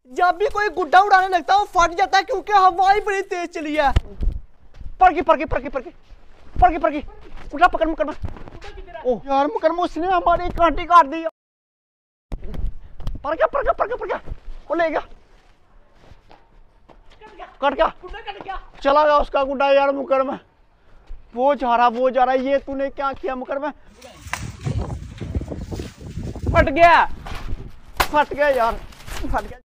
जब भी कोई गुड्डा उड़ाने लगता है वो फट जाता है क्योंकि हवा ही बड़ी तेज चली है। पड़की उठा पकड़ मुकरमा। ओ यार मुकरमा उसने हमारी कांटी काट दी। पड़ गया वो ले गया कट गया चला गया उसका गुड्डा यार मुकरमा। वो जा रहा ये तूने क्या किया मुकरमा? फट गया यार फट गया।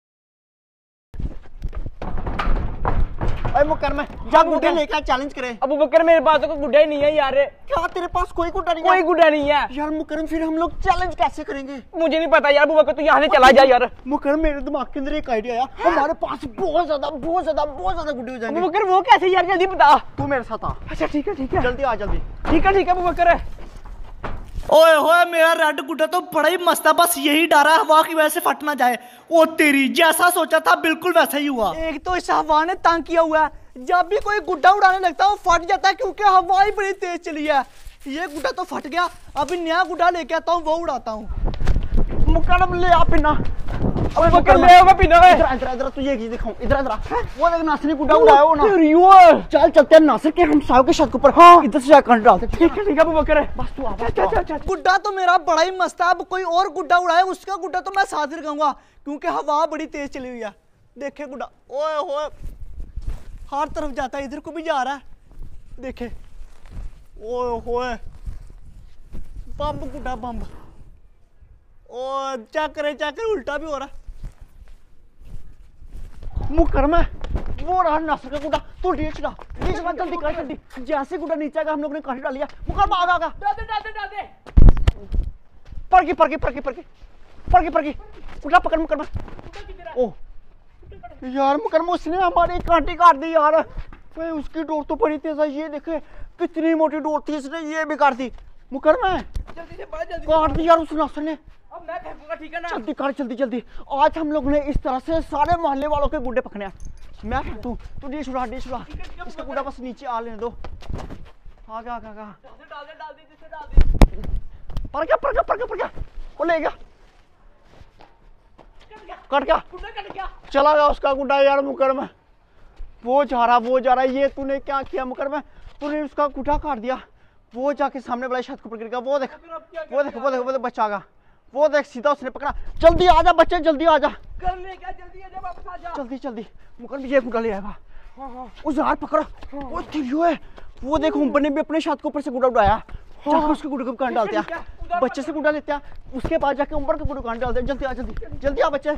अरे मुकरमा जा गुड्डे लेकर चैलेंज करे। अबू बकर मेरे पास तो कोई गुड्डा ही नहीं है यार। क्या तेरे पास कोई गुड्डा नहीं है? कोई गुड्डा नहीं है यार मुकरमा फिर हम लोग चैलेंज कैसे करेंगे? मुझे नहीं पता यार। अबू बकर तू यहाँ से चला जा यार। मुकरमा मेरे दिमाग के अंदर एक आइडिया आया। हमारे पास बहुत ज्यादा गुड्डे हो जाएंगे। अबू बकर वो कैसे यार? जल्दी बता। तू मेरे साथ आ। अच्छा ठीक है जल्दी आ जल्दी। ठीक है अबू बकर। ओए होए मेरा रेड गुड्डा तो बड़ा ही मस्त है, बस यही डर है हवा की वजह से फट ना जाए। ओ तेरी जैसा सोचा था बिल्कुल वैसा ही हुआ। एक तो इस हवा ने तंग किया हुआ है। जब भी कोई गुड्डा उड़ाने लगता है वो फट जाता है क्योंकि हवा ही बड़ी तेज चली है। ये गुड्डा तो फट गया, अभी नया गुड्डा लेके आता हूँ वो उड़ाता हूँ। मुकरम ले आ पिना। अबू बकर ले आओ पिना। इधर तू ये दिखाऊं। इधर वो देख नासिर ने गुड्डा उड़ाया वो ना। चल चलते हैं नासिर के हम साहब के छत के ऊपर। हाँ इधर से जाकर डालते। ठीक है अबू बकर। बस तू आ। गुड्डा तो मेरा बड़ा ही मस्त है। अब कोई और गुड्डा उड़ाए उसका गुड्डा तो मैं साथ ही लगाऊंगा क्योंकि हवा बड़ी तेज चली हुई है। देखे गुड्डा ओए होए हर तरफ जाता है, इधर को भी जा रहा है। देखे ओए होए बम्ब गुड्डा बम्ब। ओ चेक करे उल्टा भी हो रहा। मुकरमा वो रहा नासिर का गुड्डा। तू नीचे जल्दी कर जल्दी। जैसे गुड्डा नीचे आएगा हम लोग ने कांटे डाल लिया। मुकरमा आगा डाल दे। पड़की उठा पकड़ मुकरमा। ओ यार मुकरमा उसने हमारी कांटी काट दी यार। भाई उसकी डोर तो बड़ी तेज है। ये देखे कितनी मोटी डोर थी, इसने ये भी काट दी। मुकरमा जल्दी से जल्दी काट दी यार उस नासिर ने। अब मैं फेंकूंगा ठीक है ना? जल्दी कर जल्दी। आज हम लोग ने इस तरह से सारे मोहल्ले वालों के गुड्डे पकड़े हैं। मैं फेंकूं तू डिश उड़ा। इसका गुड्डा बस नीचे आ लेने दो। आगा डाल दे। पड़ गया वो ले गया कट गया चला गया उसका गुड्डा यार मुकरमा। वो जा रहा ये तूने क्या किया मुकरमा? तूने उसका गुड्डा काट दिया। वो जाके सामने वाले छत के ऊपर गिर गया। वो देख बच्चा आगा। वो देख सीधा उसने पकड़ा। जल्दी आ जा बच्चे जल्दी आ जा। कर ले क्या? जल्दी आ जा, वापस आ जा। जल्दी मुकरमा ये गुड्डा ले आएगा। उस हाथ पकड़ो। वो तिरियो है। वो देखो ऊपर ने भी अपने छत के ऊपर से गुड्डा उड़ाया। उसके गुड्डे को काट डालते हैं। बच्चे से गुड्डा लेते हैं, उसके बाद जाके ऊपर के गुड्डे को काट डालते हैं। जल्दी आ बच्चे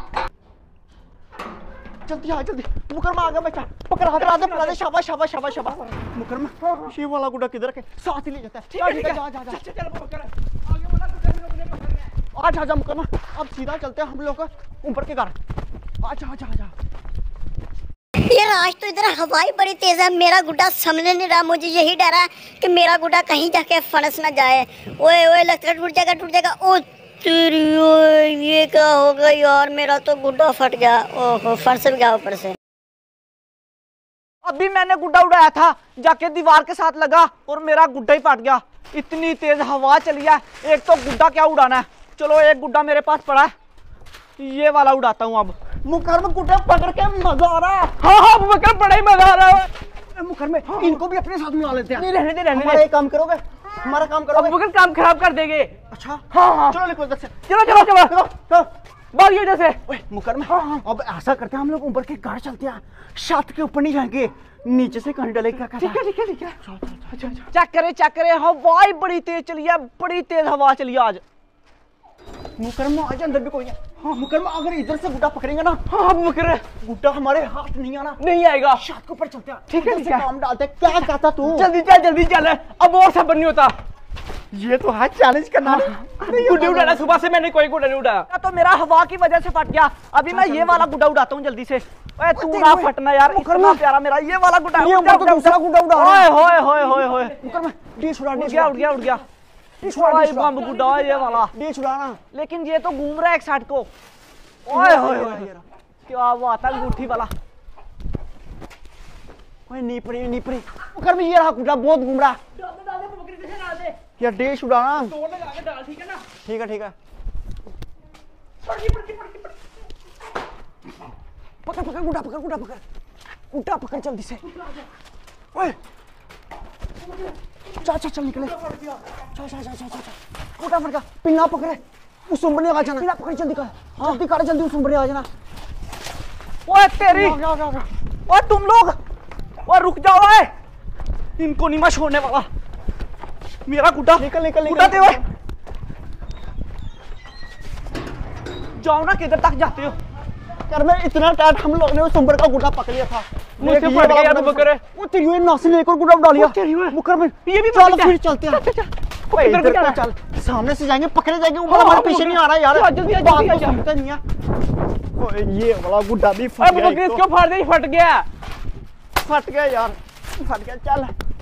जल्दी। मुकरमा आ गया बच्चा। पकड़ हाथ दे। शाबाश। मुकरमा ये वाला गुड्डा किधर के साथ ही ले जाता है। ठीक है जा चल अबू बकर। आगे वाला गुड्डा भी रोकने को करना है। आजा मुकरमा। अब सीधा चलते हैं हम लोग ऊपर के घर। आजा। यार आज तो इधर हवाई बड़ी तेज है। मेरा गुड्डा समझ नहीं रहा। मुझे यही डर है कि मेरा गुड्डा कहीं जाके फंस ना जाए। ओए लगता है टूट जाएगा। ओ तेरी ये क्या हो गया यार? मेरा तो गुड्डा फट गया। ओहो फंस गया ऊपर से। अभी मैंने गुड्डा उड़ाया था, जाके दीवार के साथ लगा और मेरा गुड्डा ही फट गया। इतनी तेज हवा चली है। एक तो गुड्डा क्या उड़ाना है। चलो एक गुड्डा मेरे पास पड़ा है, ये वाला उड़ाता हूँ। अब मुकरमा गुड्डा पकड़ के मजा आ रहा है। हाँ अबू बकर बड़ा ही मजा आ रहा है। मुकरमा इनको भी अपने साथ मिला लेते हैं। नहीं रहने दे। हमारा काम करोगे? हमारा काम करोगे? अबू बकर काम खराब कर देंगे। अच्छा हाँ चलो लिखो इधर से। चलो भागिए इधर से। मुकरमा अब ऐसा करते हैं हम लोग ऊपर के घर चलते हैं। छत के ऊपर नहीं जाएंगे, नीचे से कहीं डलेगा। ठीक है। अच्छा चेक करे हवा बड़ी तेज चली है। बड़ी तेज हवा चली है आज। मुकरमा आज अंदर भी कोई है। हाँ मुकरमा अगर इधर से गुड्डा पकड़ेंगे ना। हाँ अबू बकर गुड्डा हमारे हाथ नहीं आना। नहीं आएगा। छत के ऊपर चलते हैं। ठीक है काम डालते हैं। क्या कहता तू? जल्दी चल। अब और सब नहीं होता। ये तो है चैलेंज करना। गुड्डे उड़ाना सुबह से मैंने कोई गुड्डा नहीं उड़ाया। तो मेरा हवा की वजह से फट गया। अभी मैं ये वाला गुड्डा उड़ाता हूँ जल्दी से। तू ना फटना यार, इतना प्यारा मेरा ये वाला गुड्डा। दूसरा गुड्डा उड़ा। ओए मुकरमा डिश उड़ा। उड़ गया। बम गुड्डा ये वाला डिश उड़ाना। लेकिन ये तो घूम रहा है एक साइड को। ओए क्या बात है अंगूठी वाला। नी पड़ी मुकरमा ये रहा गुड्डा बहुत घूम रहा है। यार डिश उड़ाना। डाल ठीक है ना? ठीक है। पकड़ पकड़ गुड्डा पकड़ गुड्डा पकड़ गुड्डा पकड़ जल्दी से। ओए चल चल निकले। चल गुड्डा फट गया। पिन्ना पकड़े उस उम्बरे आ जाना। पिन्ना पकड़ जल्दी कर। हाँ जल्दी कर जल्दी उस उम्बरे आ जाना। ओए तेरी, ओए तुम लोग, ओए रुक जाओ। ओए इनको नहीं मैं छोड़ने वाला। मेरा गुड्डा निकल निकल गुड्डा दे। ओए जाओ ना, किधर तक जाते हो? यार मैं इतना टाइट हम लोग ने उस उम्बर का गुड्डा पकड़ लिया था। मुझसे फट गया यार मुकर। वो तेरी हुए नासी ने एक और गुड्डा उड़ा लिया। मुकर में ये भी चल फिर चलते हैं। इधर को जाना। चल सामने से जाएंगे पकड़े जाएंगे। ऊपर हमारे पीछे नहीं आ रहा यार। जल्दी बात तो सुनता नहीं है। ओए ये वाला गुड्डा भी फट गया। मुकर क्यों फाड़ दे? फट गया यार फट गया। चल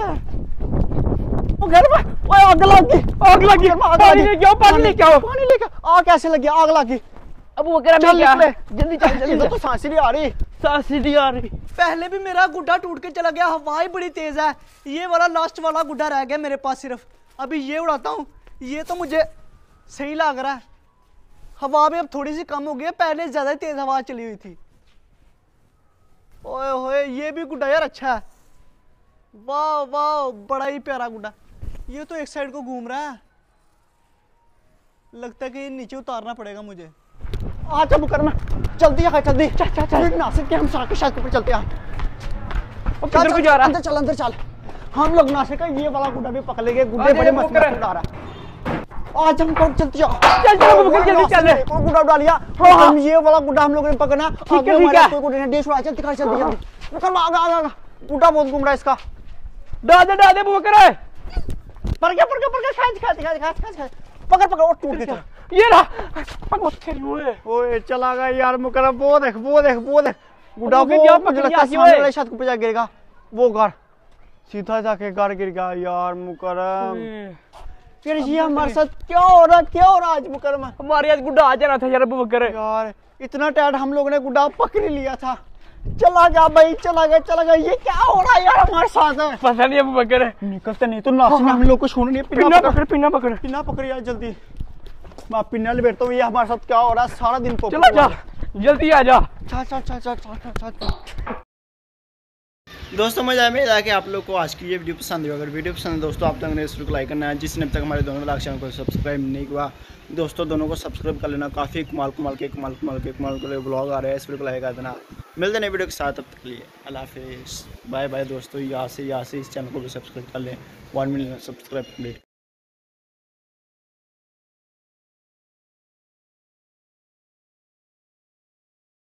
वो घर में ओए आग लगी। पानी लेके आओ, पानी लेके आओ। पानी लेके आग कैसे लगी? आग लगी। अब वो कह चल रहा निकले है जल्दी चल जल्दी। तो सांस नहीं आ रही। सांस नहीं आ रही। पहले भी मेरा गुड्डा टूट के चला गया। हवा ही बड़ी तेज है। ये वाला लास्ट वाला गुड्डा रह गया मेरे पास सिर्फ। अभी ये उड़ाता हूँ। ये तो मुझे सही लग रहा है। हवा भी अब थोड़ी सी कम हो गई है, पहले ज्यादा ही तेज हवा चली हुई थी। ओए होए ये भी गुड्डा यार अच्छा है। वाह वाह बड़ा ही प्यारा गुड्डा। ये तो एक साइड को घूम रहा है। लगता है कि ये नीचे उतारना पड़ेगा मुझे। आजा मुकर में जल्दी आ जल्दी। चल नासिक के हम साथ के साथ ऊपर चलते हैं। किधर को जा रहा है? अंदर चल। हम लोग नासिक का ये वाला गुड्डा भी पकड़ लेंगे। गुड्डे बड़े मस्त उड़ा रहा है। आज हम कौन चलते हैं? चल मुकर जल्दी चल। और गुड्डा उड़ा लिया। हम ये वाला गुड्डा हम लोगों ने पकड़ना। ठीक है कोई गुड्डे ने डेश उड़ा। चल दिखा जल्दी मुकर में आगा गुड्डा बहुत घूम रहा है इसका। डाल दे मुकर। पड़ गया खा पकड़ और टूट गया। ये रहा। ओए चला गया यार मुकर। वो देख गुड्डा वो क्या पकड़ लिया? सामने वाले छत पे जा गिरेगा। वो घर सीधा जाके घर गिर गया यार मुकरम। फिर ये हमारे साथ क्या हो रहा आज मुकरम? हमारे आज गुड्डा आ जाना था यार मुकर। यार इतना टाइट हम लोगों ने गुड्डा पकड़ लिया था। चला गया भाई चला गया। ये क्या हो रहा है यार हमारे साथ? है पता नहीं अब मुकर। निकलते नहीं तो नासिक में हम लोग को छोड़नी है। पिन्ना पकड़ यार जल्दी। मैं पिन्ना ले बैठता हूँ। ये हमारे साथ क्या हो रहा है सारा दिन? चला जा जल्दी आ जा। चल। दोस्तों मजा में कि आप लोग को आज की ये वीडियो पसंद है। अगर वीडियो पसंद है दोस्तों आप लोगों ने इस वीडियो को लाइक करना है। जिसने अब तक हमारे दोनों लाख चैनल को सब्सक्राइब नहीं किया दोस्तों दोनों को सब्सक्राइब कर लेना। काफ़ी कमाल के ब्लॉग आ रहे हैं। इस वीडियो को लाइक कर देना। मिलते नए वीडियो के साथ, तब तक के लिए अल्लाह हाफिज़ बाय बाय दोस्तों। यहाँ से इस चैनल को भी सब्सक्राइब कर लें। 1 मिलियन सब्सक्राइब कंप्लीट।